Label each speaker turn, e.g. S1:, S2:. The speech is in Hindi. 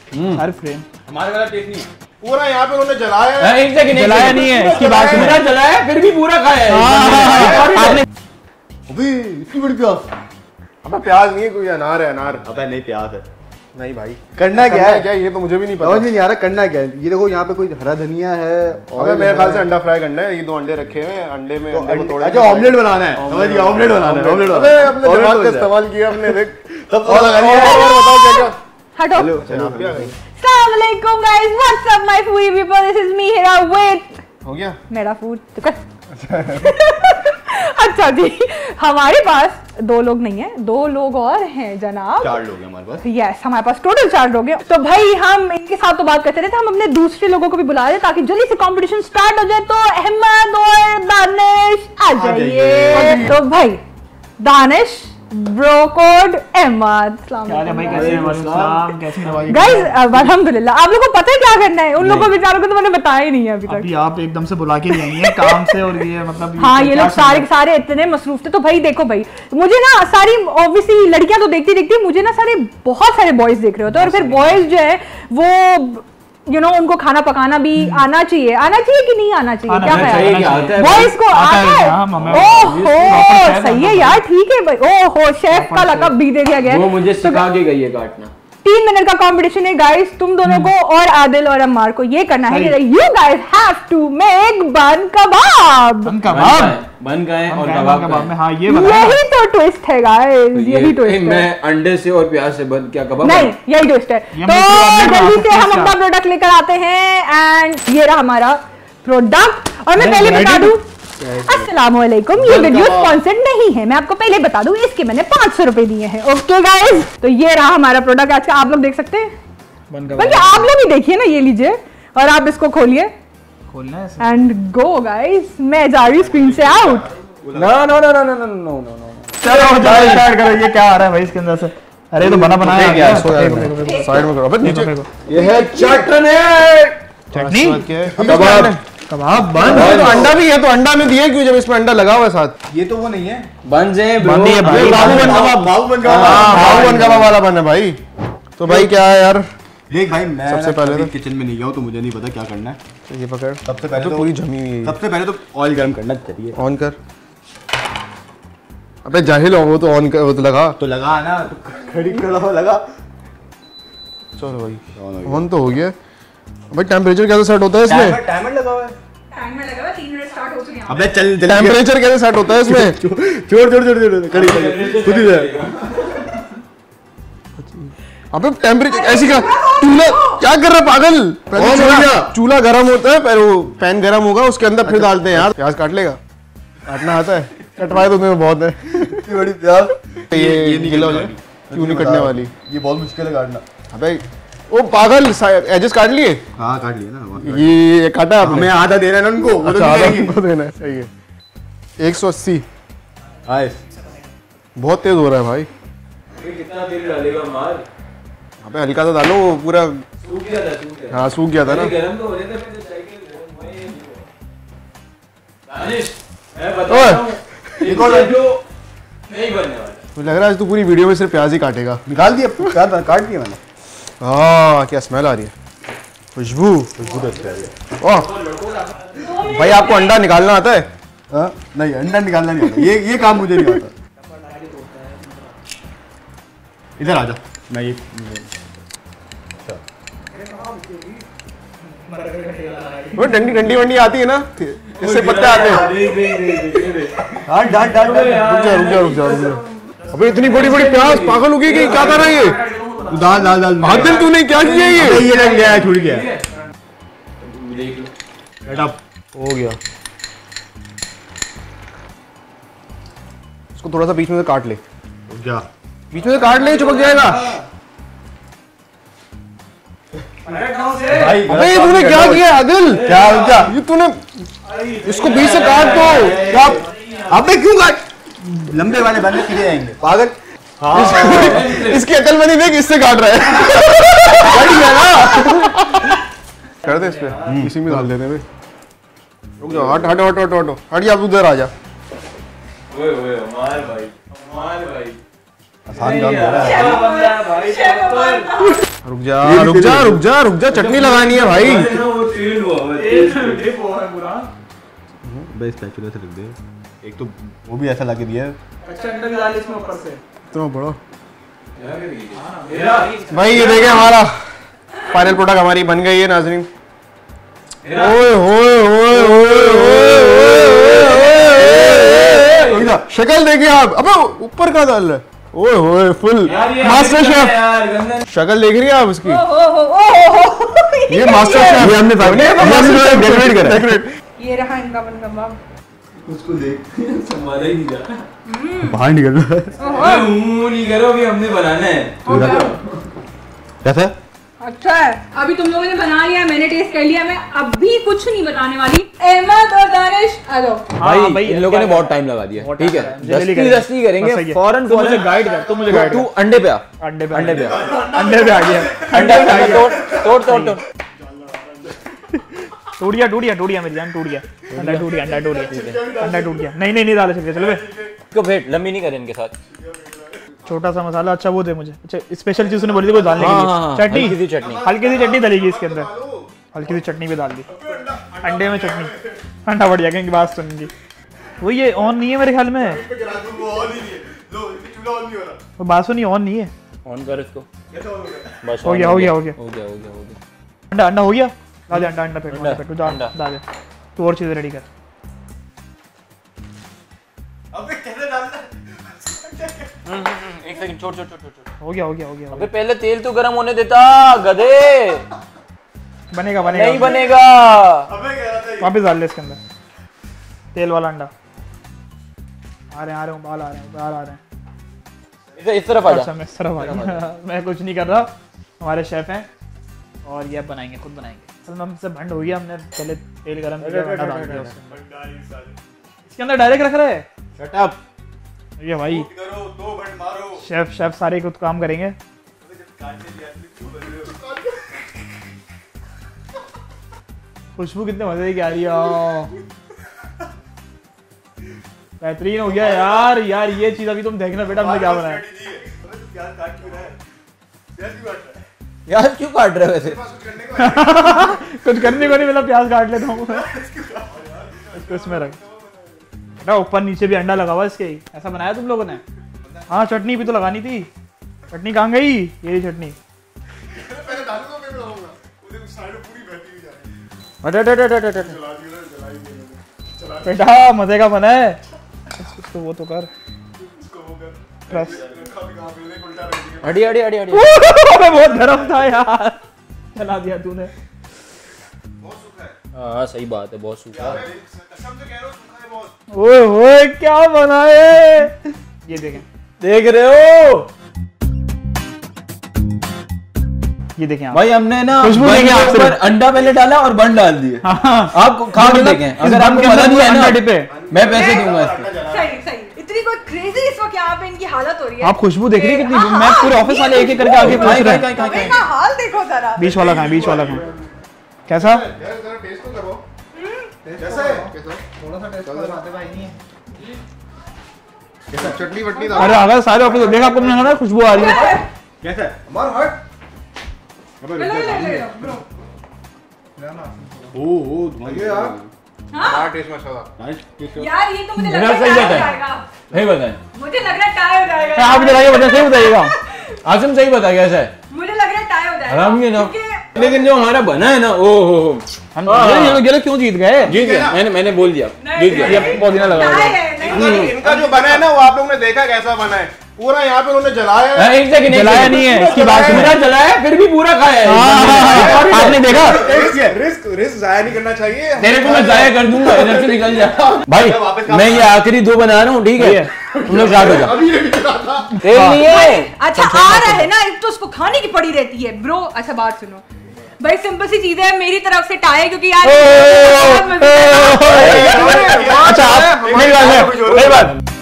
S1: हर फ्रेम
S2: हमारे वाला टेस्ट नहीं है
S3: पूरा यहाँ पे उन्होंने जलाया है।
S2: एक सेकंड
S1: जलाया नहीं है, इसकी बात सुनो।
S2: जलाया फिर भी पूरा खाया है।
S1: आपने
S3: अबे इतनी बड़ी प्याज। अबे प्याज नहीं है, कोई अनार है, अनार।
S4: अबे नहीं प्याज है।
S3: नहीं भाई
S4: करना क्या है?
S3: क्या ये तो मुझे भी नहीं पता।
S4: समझ नहीं आ रहा करना क्या है। ये देखो यहाँ पे कोई हरा धनिया है।
S3: अबे मेरे ख्याल से अंडा फ्राई करना है। ये 2 अंडे रखे हुए हैं, अंडे में अंडे को तोड़ा।
S4: अच्छा ऑमलेट बनाना है, समझ गया, ऑमलेट बनाना है। ऑमलेट
S3: अबे अपने दिमाग का इस्तेमाल किया हमने, देख।
S4: और
S3: बताओ क्या क्या।
S5: हटो। अस्सलाम वालेकुम guys, what's up my foodie people, this is me Hira with
S3: हो गया
S5: मेरा फूड। अच्छा जी, हमारे पास 2 लोग नहीं है, 2 लोग और हैं जनाब।
S4: 4 लोग हैं हमारे पास।
S5: यस, हमारे पास टोटल 4 लोग हैं। तो भाई हम इनके साथ तो बात करते रहे थे, हम अपने दूसरे लोगों को भी बुला रहे ताकि जल्दी से कंपटीशन स्टार्ट हो जाए। तो अहमद और दानिश आ जाइए। तो भाई दानिश, ब्रो कोड, अहमद।
S1: क्या है भाई, कैसे हैं? वालेकुम कैसे हैं भाई?
S5: गाइस अल्हम्दुलिल्लाह। आप लोगों को पता है क्या करना है? उन लोगों को बेचारों को तो मैंने बताया ही नहीं है अभी तक।
S1: अभी आप एकदम से बुला के ले आई हैं काम से, और ये मतलब
S5: हाँ, ये लोग सारे सारे इतने मसरूफ थे। तो भाई देखो भाई, मुझे ना सारी ऑब्वियसली लड़कियां तो देखती देखती मुझे ना बहुत सारे बॉयज देख रहे होते हैं, और फिर बॉयज जो है वो उनको खाना पकाना भी आना चाहिए कि नहीं आना चाहिए? क्या है बॉयज को आता है? ओहो सही है यार, ठीक है भाई। ओहो शेफ का लकब भी दे दिया गया।
S2: वो मुझे सिखा के गई है काटना।
S5: 3 मिनट का कंपटीशन है गाइस, तुम दोनों को और आदिल और अम्मार को ये करना है। You guys have to make bun kebab.
S2: बन गए और
S1: कबाब में। हाँ ये
S5: यही तो ट्विस्ट है गाइस, यही ट्विस्ट है।
S2: मैं अंडे से और प्याज से बन क्या कबाब
S5: नहीं, यही ट्विस्ट है। तो जल्दी से हम अपना प्रोडक्ट लेकर आते हैं, एंड ये रहा हमारा प्रोडक्ट। और मैं पहले बता दूं, अस्सलामुअलैकुम, ये वीडियो स्पॉन्सर्ड नहीं है, मैं आपको पहले बता दूं। इसके मैंने 500 रुपए दिए हैं। ओके गाइस, तो ये रहा हमारा प्रोडक्ट आज का। आप लोग देख सकते हैं, बल्कि आप लोग ही देखिए ना। ये लीजिए और आप इसको खोलिए,
S1: खोलना है
S5: एंड गो गाइस। मैं जा रही हूँ स्क्रीन से out.
S4: No no no no no no no no.
S1: चलो स्टार्ट करो। ये क्या आ रहा है भाई इसके अंदर से? अरे तो बना बनाया
S4: क्या है?
S3: साइड में करो। अबे नीचे
S4: ये है चटनी।
S1: चटनी
S4: कबाब
S3: बन। तो अंडा भी है, तो अंडा में दिया क्यों जब इसमें अंडा लगा हुआ है साथ?
S4: ये तो वो नहीं है।
S2: बन से
S1: बन है भाई।
S3: बाबू बन कबाब वाला बन है भाई। तो भाई क्या है यार,
S4: देख भाई, मैं
S3: सबसे पहले तो
S4: किचन में नहीं गया हूं, तो मुझे नहीं पता क्या करना है।
S3: ये पकड़।
S4: सबसे पहले
S3: तो पूरी जमी हुई है।
S4: सबसे पहले तो ऑयल गर्म करना चाहिए।
S3: ऑन कर। अबे जाहिल हो, वो तो ऑन कर, वो तो लगा
S4: ना, तो खड़ी खड़ा लगा।
S3: चलो भाई ऑन तो हो गया। भाई टेम्परेचर कैसे सेट होता है इसमें?
S4: टाइमर लगा हुआ है।
S5: 3 मिनट स्टार्ट हो चुके हैं।
S4: अबे चल
S3: टेम्परेचर कैसे सेट होता है इसमें?
S4: छोड़ खड़ी खुद ही जा।
S3: अबे टेम्परेचर ऐसी का चूल्हा क्या कर रहा है पागल? चूल्हा गर्म होता है, फिर वो पैन गर्म होगा, उसके अंदर फिर डालते हैं यार। प्याज काट लेगा? काटना आता है? कटवाए तो तुम्हें बहुत है।
S4: इतनी बड़ी प्याज
S3: ये गीला हो जाए, क्यों नहीं कटने वाली?
S4: ये बहुत मुश्किल है काटना।
S3: अबे ओ पागल, एजेस काट लिए?
S4: हाँ काट लिया ना।
S3: ये काटा आपने?
S4: हमें आधा देना है ना उनको।
S3: अच्छा आधा उनको देना है, सही है। 180। बहुत तेज हो रहा है भाई।
S2: कितना तेल डालेगा मार?
S3: अबे हल्का सा डालो, पूरा
S2: सूख गया था।
S3: हाँ सूख गया था ना।
S2: गरम तो हो रहे थे, फिर साइकिल दानिश मैं बता
S3: ओए,
S2: रहा हूं, एक और जो नहीं बनने वाला।
S3: मुझे लग रहा है आज तू पूरी वीडियो में सिर्फ प्याज ही काटेगा।
S4: निकाल दिया, काट दिया मैंने।
S3: हाँ क्या स्मेल आ रही है, खुशबू
S4: तो अच्छा है।
S3: ओह भाई, आपको अंडा निकालना आता है?
S4: हाँ नहीं, अंडा निकालना नहीं आता। ये काम मुझे नहीं आता। इधर आ जा। मैं ये
S3: वो डंडी डंडी वंडी आती है ना, इससे पत्ते आते हैं।
S4: डाल
S3: रुक जा। अबे इतनी बड़ी बड़ी प्याज, पागल हो गई कि क्या कर रहा है ये?
S4: डाल
S3: आदिल तूने क्या किया?
S4: ये लग गया है, छूट गया।
S2: देख लो,
S3: हो गया। इसको थोड़ा सा बीच में से काट ले।
S4: क्या
S3: बीच में से काट ले, चिपक जाएगा। अबे तूने क्या किया आदिल?
S4: क्या
S3: ये तूने इसको बीच से काट दो। क्या?
S4: अबे क्यों काट? लंबे वाले बंदे सीधे जाएंगे पागल।
S3: इसकी अकलमंदी देख, इससे काट रहा है। कर दे इस पे, इसी में डाल देते हैं। रुक जाओ, हट गया, आप उधर आ जा।
S2: ओए मार भाई
S4: आसान काम हो रहा है।
S3: रुक जा, चटनी लगानी है भाई।
S2: वो तेल हुआ
S4: बस स्पैचुला से रख दे। एक तो वो भी ऐसा लाके दिया है।
S1: अच्छा अंडा भी डाल इसमें ऊपर से।
S3: इतना बड़ा भाई। ये देखे हमारा फाइनल प्रोडक्ट हमारी बन गई है नाज़रीन। ओए होए होए होए होए, शक्ल देखिए आप। अबे ऊपर का डाल रहा है। ओए होए फुल मास्टर शेफ। शक्ल देख रही है आप उसकी? ये मास्टर शेफ। ये हमने डेकोरेट करा।
S5: ये रहा इनका बन कबाब।
S2: उसको देख संभाला ही नहीं जा रहा।
S4: बाहर निकल रहा है।
S2: नहीं करो, अभी हमने बनाना है।
S4: कैसा?
S5: अच्छा है। अभी तुम लोगों ने बना लिया, मैंने टेस्ट कर लिया, मैं अभी कुछ नहीं बताने वाली। अहमद और दानिश आ जाओ।
S2: भाई इन लोगों ने बहुत टाइम लगा दिया। ठीक है, दस्ती करेंगे फौरन।
S1: तू मुझे गाइड कर, तू मुझे गाइड कर।
S2: तू अंडे पे आ,
S1: अंडे पे
S2: अंडे पे आ,
S1: अंडे पे आ गया।
S2: अंडे पे आ गया। तोड़
S1: टूट गया मेरी जान, टूट गया। अंडा टूट गया। नहीं डाल सकते। चलो बे,
S2: इसको भेंट लंबी नहीं करे इनके साथ।
S1: छोटा सा मसाला। अच्छा वो दे मुझे। अच्छा स्पेशल चीज ने बोली थी कोई डालने के लिए। चटनी, हल्की सी चटनी डलेगी इसके अंदर। हल्की सी चटनी भी डाल दी अंडे में। चटनी अंडा बढ़ जाएगा, इनकी बात सुनेंगी। वो ये ऑन नहीं है मेरे ख्याल में। वो बात सुनी, ऑन नहीं है।
S2: ऑन कर इसको। बस
S1: हो गया। अंडा हो गया। डाल दे अंडा फेंक डाल दे। तू और चीजें रेडी कर।
S2: एक सेकंड, छोड़।
S1: हो गया।
S2: अबे पहले तेल तो गरम होने देता, गधे।
S1: बनेगा
S2: नहीं बनेगा।
S1: वापस डाल ले इसके अंदर तेल वाला अंडा। आ रहे हैं बाल आ रहे हैं।
S2: इस तरफ आ जा।
S1: अच्छा मैं इस तरफ आ गया। मैं कुछ नहीं कर रहा, हमारे शेफ हैं और ये बनाएंगे, खुद बनाएंगे। चल हमसे भंड हो गया, हमने पहले तेल गरम किया, अंडा डाल दिया इसके अंदर, डायरेक्ट रख रहे हैं।
S2: Shut up.
S1: ये भाई शेफ सारे खुद काम करेंगे। खुशबू कितने मजे की आ रही है। बेहतरीन हो गया यार। ये चीज अभी तुम देखना बेटा, हमने क्या बनाया।
S2: यार क्यों काट रहे वैसे?
S1: कुछ करने को नहीं मिला, प्याज काट लेता हूँ इसको इसमें रख। ऊपर नीचे भी अंडा लगा हुआ इसके। ऐसा बनाया तुम लोगों ने? हाँ चटनी भी तो लगानी थी। चटनी कहाँ गई? यही चटनी। बेटा मजे का बना है। इसको वो तो कर।
S2: हटी।
S1: बहुत गरम था यार, चला दिया तूने।
S2: हाँ सही बात है, बहुत सूखा।
S1: ओए क्या बनाए। ये देखें,
S2: देख रहे हो?
S1: ये देखें
S2: भाई हमने ना
S1: खुशबू देखें आप
S2: ऊपर अंडा पहले डाला और बन डाल दिए। आप खा के देखें, अगर आपको मजा नहीं है ना मैं पैसे दूंगा इसके।
S5: सही। इतनी कोई क्रेजी इस वक्त यहाँ पे इनकी हालत हो रही है।
S1: आप खुशबू देख रही है कितनी? मैं पूरे ऑफिस वाले एक एक करके आगे पूछ रहे हैं।
S5: इनका हाल देखो जरा।
S1: बीच वाला खाएं। कैसा?
S3: चटनी वटनी।
S1: अरे अगर सारे ऑफिस देखा आपको नहीं, खुशबू आ रही है।
S4: कैसा है? हमारा हट।
S5: यार ये तो मुझे लग रहा है टाई हो जाएगा।
S2: सही बताएं।
S5: मुझे लग रहा है टाई हो जाएगा।
S1: आप बताइए, सही बताइएगा।
S2: आसिम सही बता कैसा है?
S5: मुझे लग रहा है टाई हो जाएगा।
S2: आराम ये ना, लेकिन जो हमारा बना है ना, ओ
S1: हम ये क्यों जीत गए?
S2: जीत गया। मैंने बोल दिया जीत गया।
S1: ये पौधीना लगा हुआ है।
S3: इनका जो बना है ना, वो आप लोगों ने देखा कैसा बना है। पूरा यहाँ पे उन्होंने जलाया है।
S2: एक सेकंड,
S1: जलाया नहीं है, इसकी बात
S2: पूरा जलाया फिर भी पूरा खाया है।
S1: आपने देखा?
S3: रिस्क जाया नहीं करना चाहिए।
S2: तेरे को मैं जाया कर दूंगा, इधर से निकल जा भाई। मैं ये आखिरी दो बना रहा हूँ, ठीक है? तुम लोग स्टार्ट हो जाओ। तेल नहीं है।
S5: अच्छा आ रहा है ना, एक तो उसको खाने की पड़ी रहती है ब्रो। अच्छा बात सुनो भाई, सिंपल सी चीज है, मेरी तरफ से टाई है क्योंकि यार
S1: अच्छा आप नहीं बात